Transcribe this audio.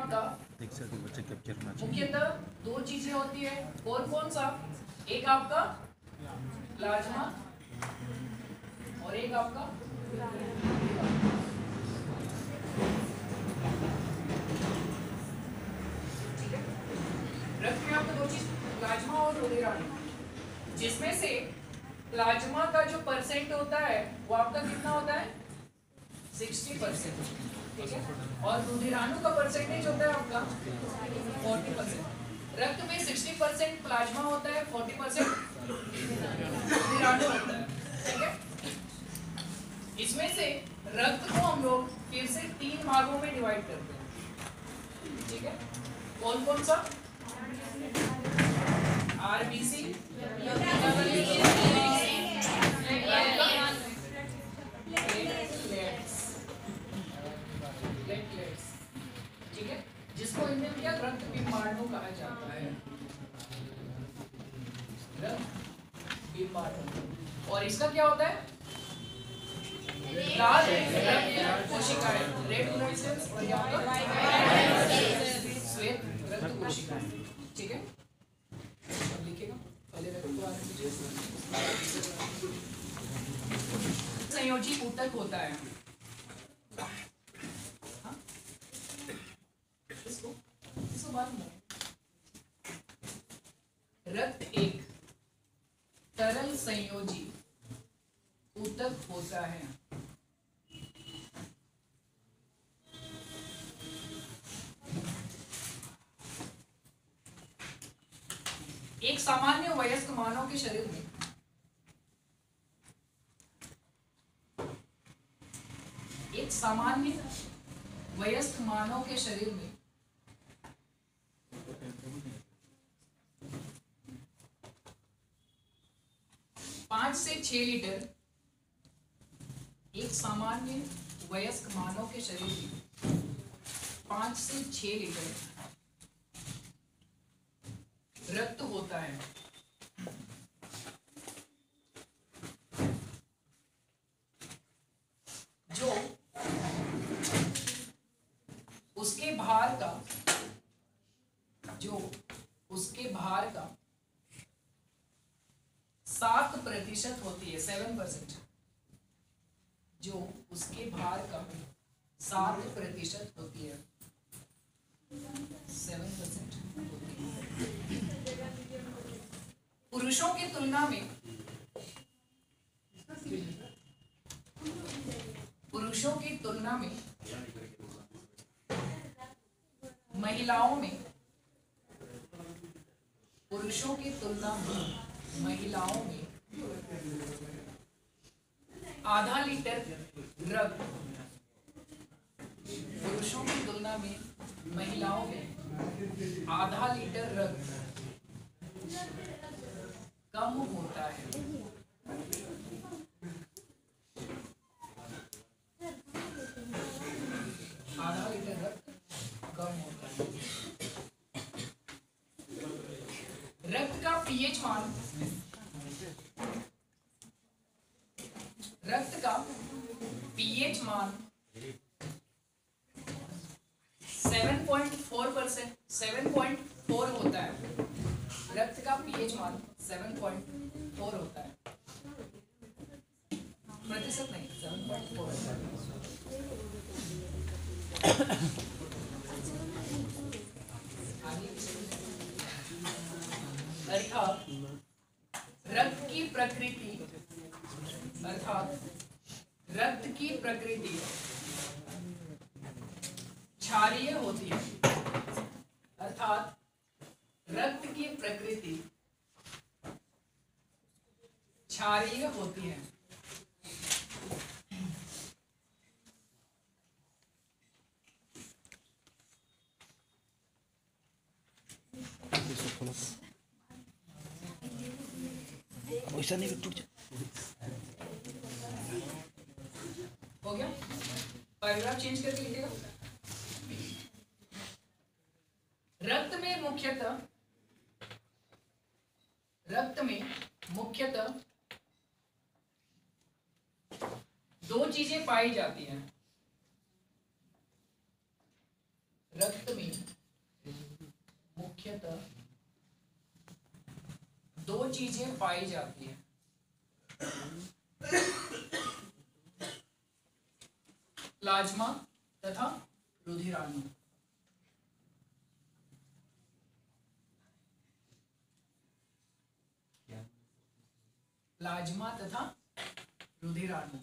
आपका मुख्यतः दो चीजें होती है, कौन कौन सा? एक आपका प्लाज्मा और एक आपका ठीक है। रक्त में आपको दो चीज प्लाज्मा और रुधिराणु, जिसमें से प्लाज्मा का जो परसेंट होता है वो आपका कितना होता है? 60%, ठीक है। और रुधिराणु का परसेंटेज होता है आपका 40%। रक्त में 60% प्लाज्मा होता है, 40% रुधिराणु होता है, ठीक है। इसमें से रक्त को हम लोग फिर से 3 भागों में डिवाइड करते हैं, ठीक है। कौन कौन सा? आरबीसी, ठीक है, जिसको हिंदी में क्या रक्त बिंबाणु कहा जाता है, रक्त बिंबाणु। और इसका क्या होता है? लाल रक्त कोशिकाएं, रेड ब्लड सेल्स, और यहाँ पर श्वेत रक्त कोशिकाएं, ठीक है। अब लिखेगा पहले रक्त को आगे संयोजी ऊतक होता है। इसको बात में रक्त एक तरल संयोजी ऊतक होता है। एक सामान्य वयस्क मानव के शरीर में एक सामान्य वयस्क मानव के शरीर में 5 से 6 लीटर, एक सामान्य वयस्क मानव के शरीर में 5 से 6 लीटर रक्त होता है। जो उसके भार का 7% होती है, 7%। जो उसके भार का 7% होती है, 7% पुरुषों की तुलना में महिलाओं में आधा लीटर रक्त, पुरुषों की तुलना में महिलाओं में आधा लीटर रक्त कम होता है। आधा लीटर रक्त कम होता है। रक्त का पीएच मान, रक्त का पीएच मान 7.4 होता है। रक्त का पीएच मान 7.4 होता है, प्रतिशत नहीं, 7.4 होता है। अर्थात रक्त की प्रकृति क्षारीय होती है। अर्थात रक्त की प्रकृति क्षारीय होती है। वैसा नहीं टूट जाए। हो गया? पैराग्राफ चेंज करके लिखेगा। रक्त में मुख्यतः दो चीजें पाई जाती हैं। रक्त में मुख्यतः दो चीजें पाई जाती हैं, प्लाज्मा तथा रुधिराणु। प्लाज्मा तथा रुधिराणु।